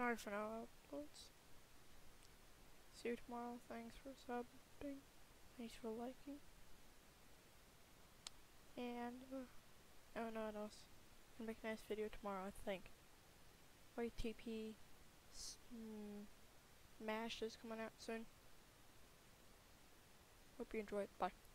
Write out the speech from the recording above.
Sorry for no uploads. See you tomorrow. Thanks for subbing. Thanks for liking. And, I don't know what else. I'm gonna make a nice video tomorrow, I think. YTP Smash is coming out soon. Hope you enjoy it. Bye.